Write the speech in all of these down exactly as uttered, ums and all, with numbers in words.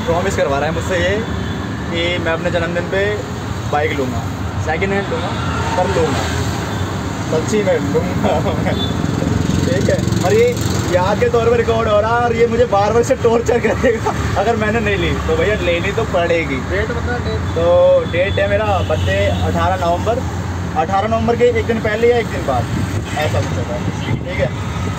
Promise करवा रहा है मुझसे ये कि मैं अपने जन्मदिन पे बाइक लूँगा, सेकेंड हैंड लूँगा, पर लूँगा, सच्ची में लूँगा। ठीक है, और ये याद के तौर पर रिकॉर्ड हो रहा है और ये मुझे बार बार से टॉर्चर करेगा अगर मैंने नहीं ली तो। भैया लेनी तो पड़ेगी। डेट बता डेट। तो डेट है मेरा बर्थडे अठारह नवंबर, अठारह नवंबर के एक दिन पहले या एक दिन बाद, ऐसा कुछ होगा। ठीक है,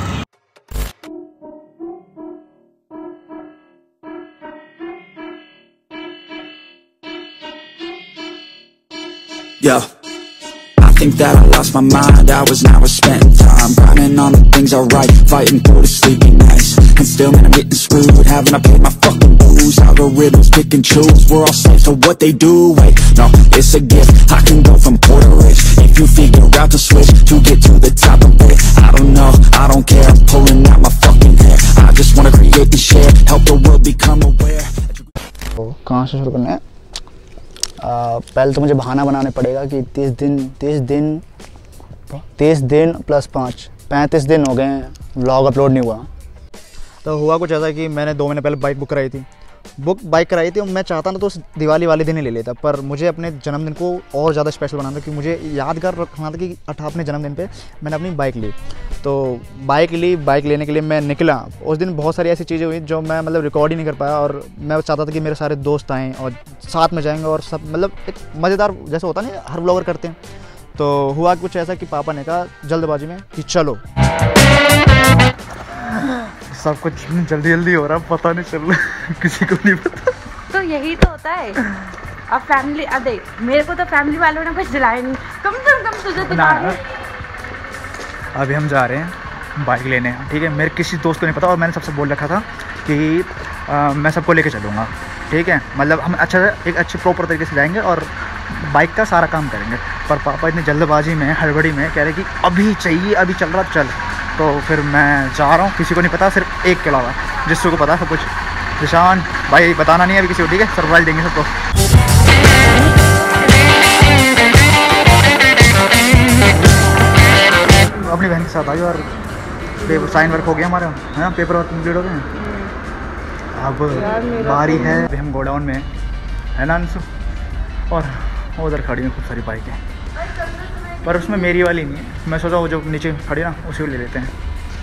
Yo, I think that I lost my mind. Hours now I spent time grinding on the things I write, fighting through the sleepy nights, and still man I'm getting screwed. Haven't I paid my fucking dues? Algorithms pick and choose. We're all slaves to what they do. Wait, no, it's a gift. I can go from poor to rich if you figure out to switch to get to the top of it. I don't know, I don't care. I'm pulling out my fucking hair. I just wanna create and share, help the world become aware. कहाँ से शुरू करना है? आ, पहले तो मुझे बहाना बनाने पड़ेगा कि तीस दिन तीस दिन तीस दिन प्लस पाँच पैंतीस दिन हो गए हैं व्लॉग अपलोड नहीं हुआ। तो हुआ कुछ ऐसा कि मैंने दो महीने पहले बाइक बुक कराई थी बुक बाइक कराई थी और मैं चाहता ना तो उस दिवाली वाले दिन ही ले लेता, पर मुझे अपने जन्मदिन को और ज़्यादा स्पेशल बनाना था कि मुझे यादगार रखना था कि अठा अपने जन्मदिन पे मैंने अपनी बाइक ली। तो बाइक ली बाइक लेने के लिए मैं निकला। उस दिन बहुत सारी ऐसी चीज़ें हुई जो मैं मतलब रिकॉर्ड ही नहीं कर पाया, और मैं चाहता था कि मेरे सारे दोस्त आएँ और साथ में जाएंगे और सब मतलब एक मज़ेदार जैसा होता नहीं हर ब्लॉगर करते हैं। तो हुआ कुछ ऐसा कि पापा ने कहा जल्दबाजी में कि चलो, सब कुछ जल्दी जल्दी हो रहा, पता नहीं चल रहा, किसी को नहीं पता। तो यही तो होता है। अब फैमिली, अब देख मेरे को तो फैमिली वालों ने कुछ दिलाया नहीं, कम से कम तुझे दिला है। अभी हम जा रहे हैं बाइक लेने, ठीक है। मेरे किसी दोस्त को नहीं पता और मैंने सबसे बोल रखा था कि आ, मैं सबको लेके चलूँगा, ठीक है। मतलब हम अच्छा एक अच्छे प्रॉपर तरीके से जाएंगे और बाइक का सारा काम करेंगे। पर पापा इतनी जल्दबाजी में हड़बड़ी में कह रहे कि अभी चाहिए, अभी चल रहा चल। तो फिर मैं जा रहा हूँ, किसी को नहीं पता, सिर्फ एक के अलावा जिसको को पता सब कुछ। निशान भाई बताना नहीं है अभी किसी को, ठीक है। सरप्राइज देंगे सबको। अपनी बहन के साथ आई और पेपर साइन वर्क हो गया हमारा, है ना, पेपर वर्क कंप्लीट हो गए। अब बारी है, अभी हम गोडाउन में है ना अंशु, और उधर खड़ी हैं खूब सारी बाइकें, पर उसमें मेरी वाली नहीं है। मैं सोचा वो जो नीचे खड़ी ना उसी को ले लेते हैं।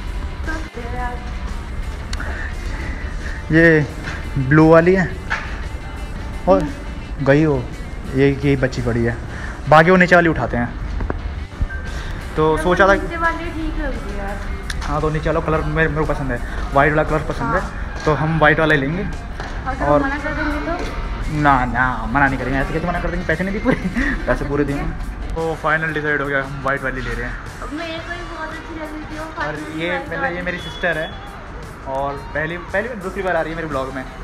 ये ब्लू वाली है और गई हो ये यही बच्ची पड़ी है, बाकी वो नीचे वाली उठाते हैं। तो सोचा था नीचे वाली ठीक लग यार। हाँ, तो नीचे वाला कलर मेरे मेरे को पसंद है, वाइट वाला कलर पसंद है, तो हम वाइट वाला लेंगे। और मना कर देंगे तो ना ना मना नहीं करेंगे, ऐसे कैसे मना कर देंगे, पैसे नहीं दी पूरे, पैसे पूरे देंगे। तो फाइनल डिसाइड हो गया, हम वाइट वाली ले रहे हैं। मेरे को ही बहुत अच्छी लग रही थी वो। और ये मतलब ये मेरी सिस्टर है और पहली पहली दूसरी बार आ रही है मेरे ब्लॉग में।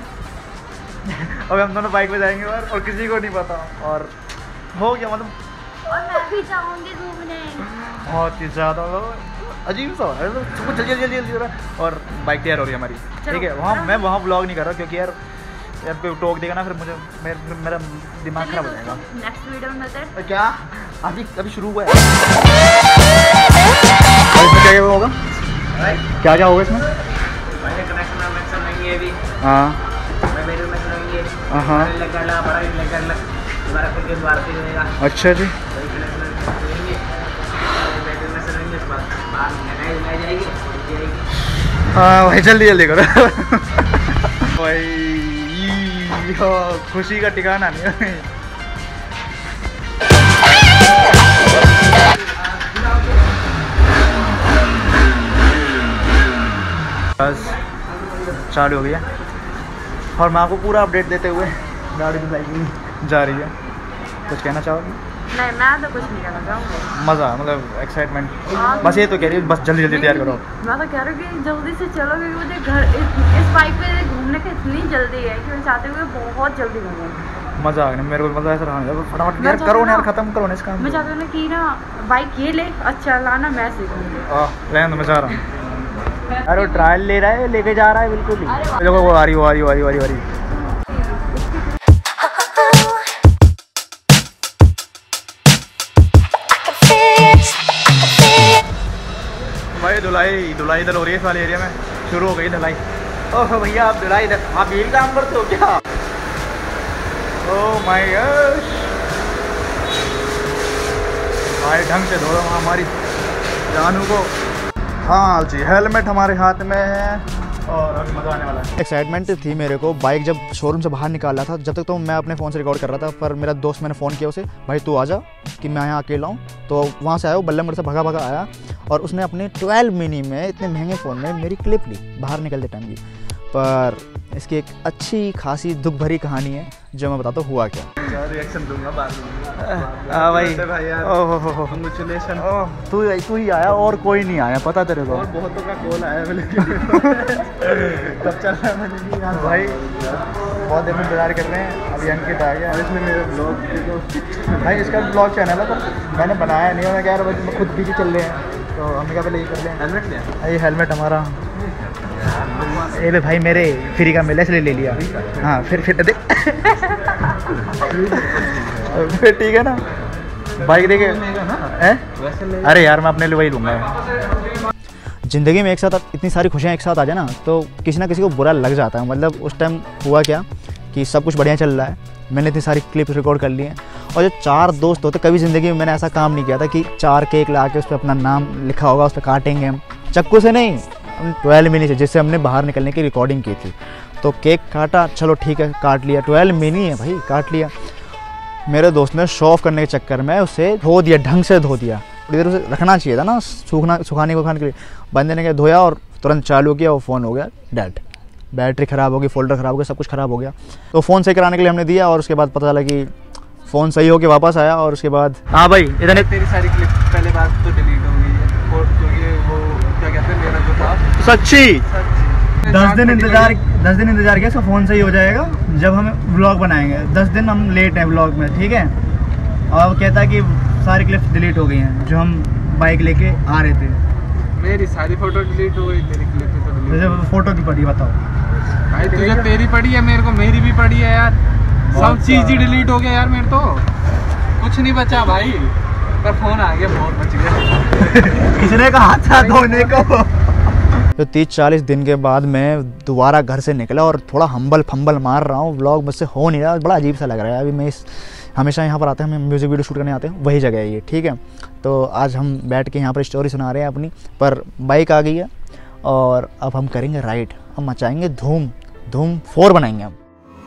अब हम दोनों बाइक पे जाएंगे और, और किसी को नहीं पता, और हो गया मतलब। और मैं भी जाऊंगी घूमने, बहुत ही ज़्यादा अजीब सा है, जल्दी जल्दी जल्दी जल्दी हो रहा है। और बाइक तैयार हो रही है हमारी, ठीक है। वहाँ मैं वहाँ ब्लॉग नहीं कर रहा क्योंकि यार यार कोई टोक देगा ना, फिर मुझे मेरे, मेरा दिमाग खराब हो जाएगा। नेक्स्ट वीडियो में मिलते हैं। क्या अभी अभी शुरू हुआ है। इसमें क्या क्या होगा, क्या क्या होगा इसमें? हाँ हाँ, अच्छा जी। हाँ भाई जल्दी जल्दी करो भाई, खुशी का ठिकाना नहीं है। बस चालू हो गया और मैं आपको पूरा अपडेट देते हुए गाड़ी की बाइकिंग जा रही है। कुछ कहना चाहोगे? नहीं, मैं तो कुछ नहीं कहना चाहूँगा। मज़ा मतलब एक्साइटमेंट, बस ये तो कह रही है बस जल्दी जल्दी तैयार करो। मैं तो कह रही हूँ कि जल्दी से चलो, क्योंकि मुझे घर इस, इस बाइक पे घूमने की इतनी जल्दी है कि मैं चाहती हूँ बहुत जल्दी घूमूँ। मज़ा आ गया मेरे को, मतलब ऐसा रहा फटाफट यार करो ना यार, ख़त्म करो ना इसका। मैं चाहती हूँ ना कि ना बाइक ये ले, अच्छा लाना मैं सीखूँगी। रहने दो, मैं जा रहा हूँ। अरे वो ट्रायल ले रहा है, लेके जा रहा है बिल्कुल ही। देखो वो आ रही वो आ रही वो आ रही वो आ रही वो आ रही। भाई धुलाई धुलाई इधर हो रही है इस वाले एरिया में, शुरू हो गई धुलाई। ओह भैया आप धुलाई दे, आप यही काम करते हो क्या? ओह माय गॉड भाई, ढंग से धो हमारी जानू को। हाँ जी, हेलमेट हमारे हाथ में है और अभी मजा आने वाला है। एक्साइटमेंट थी मेरे को, बाइक जब शोरूम से बाहर निकाल रहा था, जब तक तो मैं अपने फ़ोन से रिकॉर्ड कर रहा था, पर मेरा दोस्त, मैंने फ़ोन किया उसे, भाई तू आ जा कि मैं यहाँ अकेला हूँ। तो वहाँ से आया, वो बल्लमगढ़ से भगा भगा आया और उसने अपने ट्वेल्व मिनी में, इतने महंगे फ़ोन में मेरी क्लिप ली बाहर निकलते टाइम की। पर इसकी एक अच्छी खासी दुख भरी कहानी है जो मैं बताता हूँ हुआ क्या। रिएक्शन दूंगा बाद में। हाँ भाई, भाई यार, ओह हो हो, कांग्रेचुलेशन। तू तू ही आया और कोई नहीं आया, पता तेरे को। और बहुतों का कॉल आया लेकिन तब चल रहा है मैंने नहीं यार भाई, बहुत देर में इंतजार कर रहे हैं। अभी अंकित आ गया, इसमें मेरे ब्लॉग भाई, इसका ब्लॉग चैनल है तो मैंने बनाया नहीं, मैं कह रहा हूँ खुद बिजी चल रहे हैं, तो हमने कहा पहले ये कर लें। हेलमेट लिया, ये हेलमेट हमारा, ए भाई मेरे फ्री का मिला इसलिए ले लिया। हाँ फिर फिर देख फिर ठीक है ना, बाइक देखे हैं। अरे यार मैं अपने लिए वही लूँगा। ज़िंदगी में एक साथ इतनी सारी खुशियाँ एक साथ आ जाए ना, तो किसी ना किसी को बुरा लग जाता है। मतलब उस टाइम हुआ क्या कि सब कुछ बढ़िया चल रहा है, मैंने इतनी सारी क्लिप्स रिकॉर्ड कर ली हैं, और जो चार दोस्त होते, कभी ज़िंदगी में मैंने ऐसा काम नहीं किया था कि चार केक ला के उस पर अपना नाम लिखा होगा, उस पर काटेंगे हम चक्कू से नहीं, ट्वेल्व मिनी से, जिससे हमने बाहर निकलने की रिकॉर्डिंग की थी। तो केक काटा, चलो ठीक है काट लिया, ट्वेल्व मिनी है भाई, काट लिया। मेरे दोस्त ने शो ऑफ करने के चक्कर में उसे धो दिया, ढंग से धो दिया। इधर उसे रखना चाहिए था ना, सूखना सुखाने को खाने के लिए। बंदे ने क्या धोया और तुरंत चालू किया, वो फ़ोन हो गया डेड, बैटरी ख़राब हो गई, फोल्डर ख़राब हो गया, सब कुछ ख़राब हो गया। तो फ़ोन सही कराने के लिए हमने दिया, और उसके बाद पता चला कि फ़ोन सही होके वापस आया। और उसके बाद हाँ भाई, इधर तेरी सारी क्लिप पहले बात तो डिलीट हो गई है, और क्योंकि वो क्या कहते हैं, मेरा जो था सच्ची दस दिन इंतजार दस दिन इंतजार किया, इसका फ़ोन सही हो जाएगा जब हम व्लॉग बनाएंगे। दस दिन हम लेट हैं व्लॉग में, ठीक है। और वो कहता है कि सारी क्लिप्स डिलीट हो गई हैं जो हम बाइक लेके आ रहे थे। मेरी सारी फोटो डिलीट हो गई, तेरी क्लिप तो डिलीट। जब फोटो की पड़ी बताओ भाई, तुझे तेरी पड़ी है, मेरे को मेरी भी पड़ी है यार, सब चीज़ ही डिलीट हो गया यार, मेरे तो कुछ नहीं बचा भाई, पर फोन आ गया, बहुत बच गया। किसने कहा हाथ हाथ धोने को। तो तीस चालीस दिन के बाद मैं दोबारा घर से निकला और थोड़ा हम्बल फंबल मार रहा हूँ, व्लॉग मुझसे हो नहीं रहा, बड़ा अजीब सा लग रहा है। अभी मैं इस हमेशा यहाँ पर आते हैं, हम म्यूज़िक वीडियो शूट करने आते हैं, वही जगह है ये, ठीक है। तो आज हम बैठ के यहाँ पर स्टोरी सुना रहे हैं अपनी, पर बाइक आ गई है और अब हम करेंगे राइड, हम मचाएंगे धूम, धूम फोर बनाएंगे हम।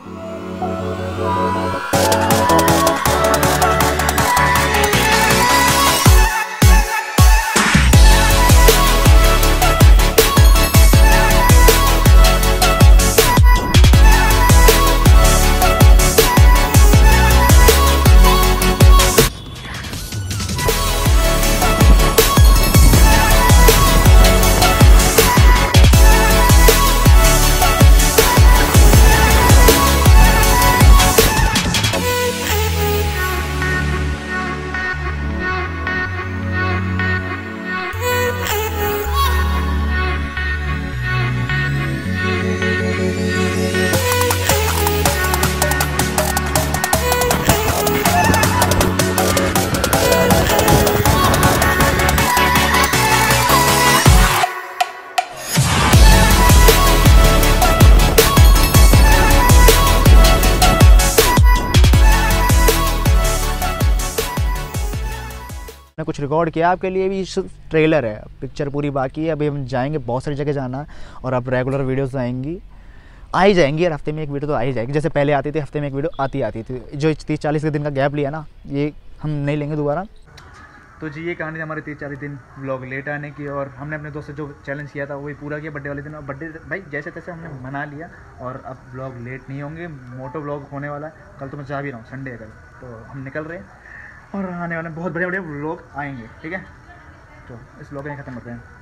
कुछ रिकॉर्ड किया आपके लिए, भी ट्रेलर है, पिक्चर पूरी बाकी है। अभी हम जाएंगे, बहुत सारी जगह जाना है, और अब रेगुलर वीडियोस आएंगी, आ ही जाएंगी यार, हफ्ते में एक वीडियो तो आ ही जाएगी। जैसे पहले आती थी, हफ्ते में एक वीडियो आती आती थी। जो तीस चालीस के दिन का गैप लिया ना, ये हम नहीं लेंगे दोबारा। तो जी ये कहानी थी हमारे तीस चालीस दिन व्लॉग लेट आने की, और हमने अपने दोस्त से जो चैलेंज किया था वही पूरा किया बर्थडे वाले दिन। और बर्थडे भाई जैसे तैसे हमने मना लिया, और अब व्लॉग लेट नहीं होंगे, मोटो व्लॉग होने वाला है। कल तो मैं जा भी रहा हूँ, संडे है कल, तो हम निकल रहे हैं और आने वाले बहुत बड़े बड़े व्लॉग आएंगे, ठीक है। तो इस व्लॉग में ख़त्म करते हैं।